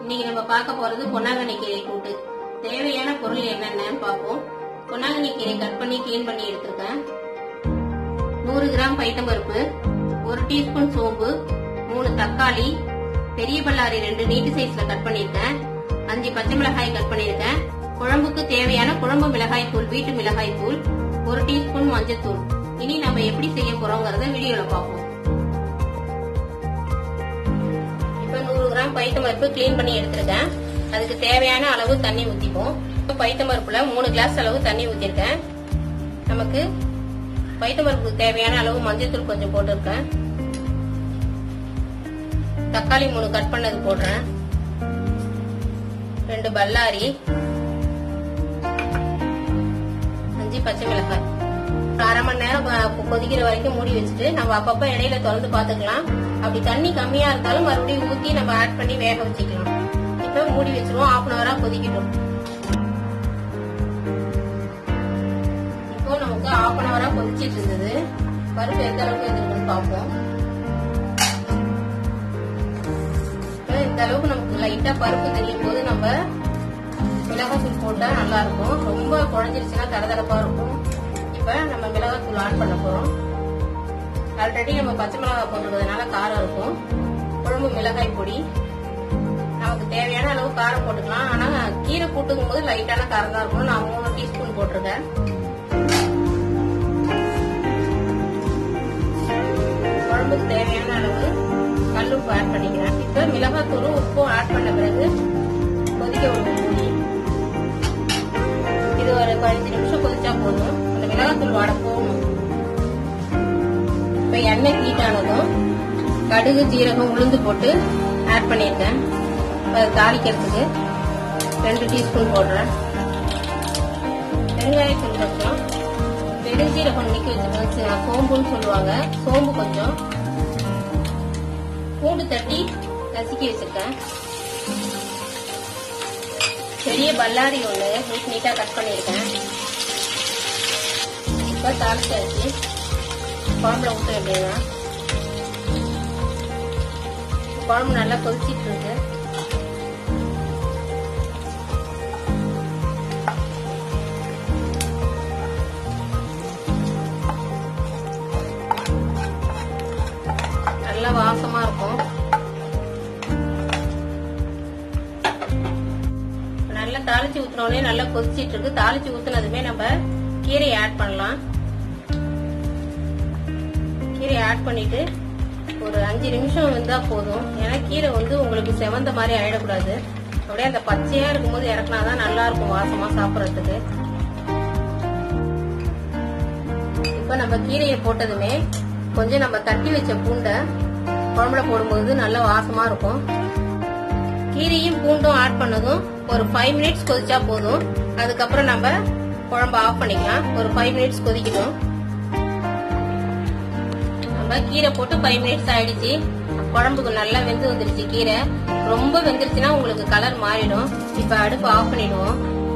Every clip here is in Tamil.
இன்னைக்கு நம்ம பார்க்க போறது பொன்னாங்கண்ணி கீரை கூட்டு. தேவையான பொருள் என்னென்னு பார்ப்போம். பொன்னாங்கண்ணி கீரை கட் பண்ணி கிளீன் பண்ணி எடுத்திருக்கேன். 100 கிராம் பைத்தம்பருப்பு, 1 டீஸ்பூன் சோம்பு, 3 தக்காளி, பெரிய பல்லாரி 2 நீட்டு சைஸ்ல கட் பண்ணிருக்கேன், 5 பச்சை மிளகாய் கட் பண்ணிருக்கேன், குழம்புக்கு தேவையான குழம்பு மிளகாய் தூள், வீட்டு மிளகாய் தூள், 1 டீஸ்பூன் மஞ்சள் தூள். இனி நம்ம எப்படி செய்ய போறோம்ங்கறத வீடியோல பார்ப்போம். இப்ப 100 கிராம் பைத்தம்பருப்பு கிளீன் பண்ணி எடுத்திருக்கேன். அதுக்கு தேவையான அளவு தண்ணி ஊத்திப்போம். பைத்தம்பருப்புல 3 கிளாஸ் அளவு தண்ணி ஊத்திருக்கேன். நமக்கு பைத்தம்பருப்புக்கு தேவையான அளவு மஞ்சள் தூள் கொஞ்சம் போட்டிருக்கேன். தக்காளி 3 கட் பண்ணது போடுறேன். 2 பல்லாரி, 5 பச்சை மிளகாய். அரை மணி நேரம் கொதிக்கிற வரைக்கும் மூடி வச்சுட்டு நம்ம அப்பப்ப இடையில திறந்து பாத்துக்கலாம். அப்படி தண்ணி கம்மியா இருந்தாலும் மறுபடியும் ஊத்தி நம்ம ஆட் பண்ணி வேக வச்சுக்கலாம். இப்ப மூடி வச்சிருவோம். 1/2 hour கொதிக்கட்டும். இப்போ நமக்கு 1/2 hour கொதிச்சிட்டு இருந்தது. பருப்பு எந்த அளவுக்கு இருக்குன்னு பார்ப்போம். இந்த அளவுக்கு நமக்கு லைட்டா பருப்பு தெரியும் போது நம்ம மிளகாத்தூள் போட்டா நல்லா இருக்கும். ரொம்ப குழஞ்சிருச்சுன்னா தரதரப்பா இருக்கும். இப்ப நம்ம மிளகாத்தூள் ஆட் பண்ண போறோம். ஆல்ரெடி நம்ம பச்சை மிளகாய் போட்டுறதுனால காரம் இருக்கும். குழம்பு மிளகாய் பொடி நமக்கு தேவையான அளவு காரம் போட்டுக்கலாம். ஆனா கீரை கூட்டுக்கும் போது லைட்டான காரம் தான் இருக்கும். நான் 3 டீஸ்பூன் போட்டிருக்கேன். குழம்புக்கு தேவையான அளவு கல்லுப்பு ஆட் பண்ணிக்கிறேன். இப்ப மிளகாத்தூளும் உப்பும் ஆட் பண்ண பிறகு கொதிக்க விடுவோம். இது ஒரு 15 நிமிஷம் கொதிச்சா போதும். அந்த மிளகாத்தூள் வாட போகணும். இப்ப எண்ணெய் ஹீட் ஆனதும் கடுகு, ஜீரகம், உளுந்து போட்டு ஆட் பண்ணிருக்கேன். தாளிக்கிறதுக்கு 2 டீஸ்பூன் போடுறேன். வெங்காயத்தூள் கொஞ்சம், பெருஞ்சீரகம் நிக்க வச்சிருக்கேன், சோம்புன்னு சொல்லுவாங்க, சோம்பு கொஞ்சம், பூண்டு தட்டி நசுக்கி வச்சிருக்கேன், பெரிய பல்லாரி 1 நீட்டா கட் பண்ணிருக்கேன். இப்ப தாளிச்சாச்சு. குழம்புல ஊற்ற வேண்டியதுதான். குழம்பு நல்லா கொதிச்சிட்டு இருக்கு. நல்லா வாசமா இருக்கும். நல்லா தாளிச்சு ஊத்துனோடனே நல்லா கொதிச்சிட்டு இருக்கு. தாளிச்சு ஊத்துனதுமே நம்ம கீரையை ஆட் பண்ணலாம். கீரையை ஆட் பண்ணிட்டு ஒரு 5 நிமிஷம் வெந்தா போதும். ஏன்னா கீரை உங்களுக்கு செவந்த மாதிரி ஆயிடக்கூடாது. அப்படியே அந்த பச்சையா இருக்கும்போது இறக்குனாதான் நல்லா இருக்கும் வாசமா சாப்பிடறதுக்கு. இப்ப நம்ம கீரையை போட்டதுமே கொஞ்சம் நம்ம தட்டி வச்ச பூண்டை குழம்புல போடும்போது நல்ல வாசமா இருக்கும். கீரையும் பூண்டும் ஆட் பண்ணதும் ஒரு 5 மினிட்ஸ் கொதிச்சா போதும். அதுக்கப்புறம் நம்ம குழம்பு ஆஃப் பண்ணிக்கலாம். ஒரு 5 மினிட்ஸ் கொதிக்கணும். நம்ம கீரை போட்டு 5 மினிட்ஸ் ஆயிடுச்சு. குழம்புக்கு நல்லா வெந்து வந்துருச்சு. கீரை ரொம்ப வெந்துருச்சுன்னா உங்களுக்கு கலர் மாறிடும். இப்ப அடுப்பு ஆஃப் பண்ணிடுவோம்.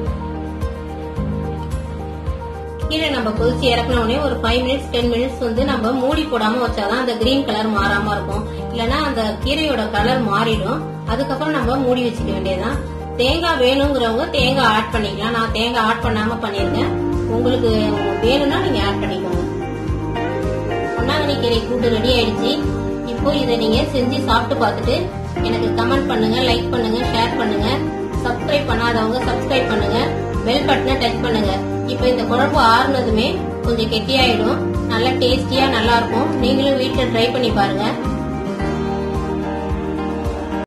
கீரை நம்ம கொதிச்சு இறக்குன உடனே ஒரு 5 மினிட்ஸ் 10 மினிட்ஸ் நம்ம மூடி போடாம வச்சாதான் அந்த கிரீன் கலர் மாறாம இருக்கும். இல்லன்னா அந்த கீரையோட கலர் மாறிடும். அதுக்கப்புறம் நம்ம மூடி வச்சுக்க வேண்டியதுதான். தேங்காய் வேணுங்கிறவங்க தேங்காய் ஆட் பண்ணிக்கலாம். நான் தேங்காய் ஆட் பண்ணாம பண்ணிருக்கேன். உங்களுக்கு வேணும்னா நீங்க ஆட் பண்ணிக்கோங்க. பொன்னாங்கண்ணி கீரை கூட்டு ரெடி ஆயிடுச்சு. இப்போ இதை நீங்க செஞ்சு சாப்பிட்டு பார்த்துட்டு எனக்கு கமெண்ட் பண்ணுங்க, லைக் பண்ணுங்க, ஷேர் பண்ணுங்க. சப்ஸ்கிரைப் பண்ணாதவங்க சப்ஸ்கிரைப் பண்ணுங்க, பெல் பட்டனை டச் பண்ணுங்க. இப்ப இந்த குழம்பு ஆறுனதுமே கொஞ்சம் கெட்டியாயிடும். நல்லா டேஸ்டியா நல்லா இருக்கும். நீங்களும் வீட்டுல ட்ரை பண்ணி பாருங்க.